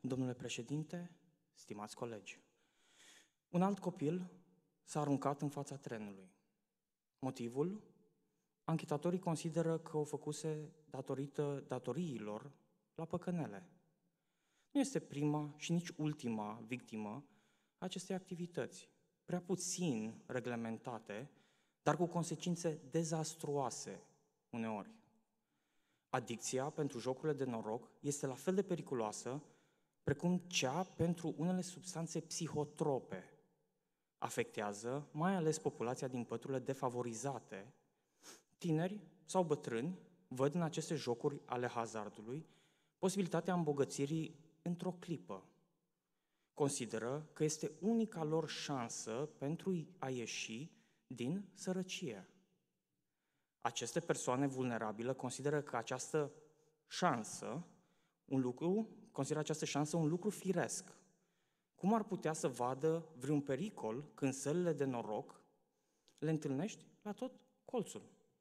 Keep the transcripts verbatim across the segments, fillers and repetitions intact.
Domnule președinte, stimați colegi, un alt copil s-a aruncat în fața trenului. Motivul? Anchetatorii consideră că o făcuse datorită datoriilor la păcănele. Nu este prima și nici ultima victimă a acestei activități, prea puțin reglementate, dar cu consecințe dezastruoase uneori. Adicția pentru jocurile de noroc este la fel de periculoasă precum cea pentru unele substanțe psihotrope. Afectează mai ales populația din păturile defavorizate. Tineri sau bătrâni văd în aceste jocuri ale hazardului posibilitatea îmbogățirii într-o clipă. Consideră că este unica lor șansă pentru a ieși din sărăcie. Aceste persoane vulnerabile consideră că această șansă, un lucru, consideră această șansă un lucru firesc. Cum ar putea să vadă vreun pericol când sălile de noroc le întâlnești la tot colțul?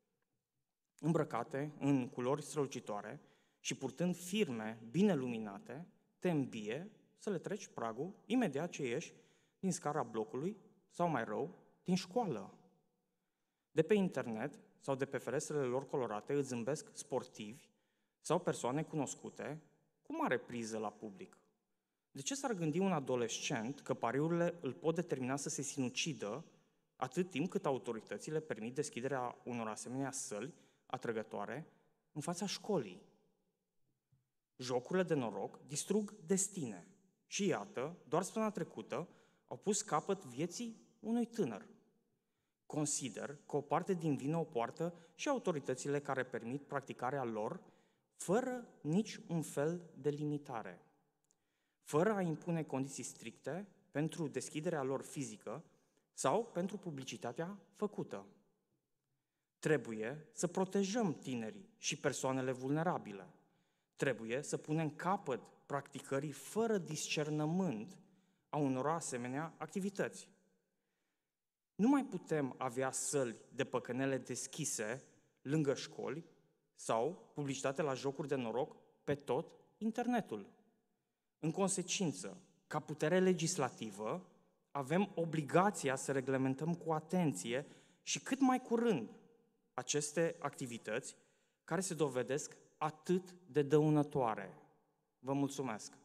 Îmbrăcate în culori strălucitoare și purtând firme bine luminate, te îmbie să le treci pragul imediat ce ieși din scara blocului sau, mai rău, din școală. De pe internet sau de pe ferestrele lor colorate îți zâmbesc sportivi sau persoane cunoscute cu mare priză la public. De ce s-ar gândi un adolescent că pariurile îl pot determina să se sinucidă atât timp cât autoritățile permit deschiderea unor asemenea săli atrăgătoare în fața școlii? Jocurile de noroc distrug destine și iată, doar săptămâna trecută, au pus capăt vieții unui tânăr. Consider că o parte din vină o poartă și autoritățile care permit practicarea lor fără nici un fel de limitare, fără a impune condiții stricte pentru deschiderea lor fizică sau pentru publicitatea făcută. Trebuie să protejăm tinerii și persoanele vulnerabile. Trebuie să punem capăt practicării fără discernământ a unor asemenea activități. Nu mai putem avea săli de păcănele deschise lângă școli sau publicitate la jocuri de noroc pe tot internetul. În consecință, ca putere legislativă, avem obligația să reglementăm cu atenție și cât mai curând aceste activități care se dovedesc atât de dăunătoare. Vă mulțumesc!